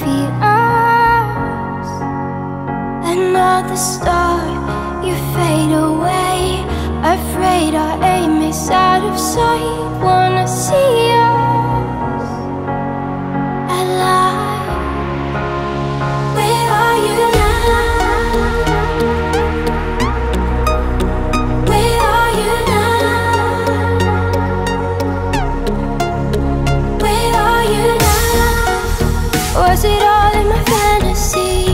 envy us. Another star, you fade away. Afraid our aim is out of sight. Wanna see us alive. Where are you now? Where are you now? Where are you now? Was it all in my fantasy?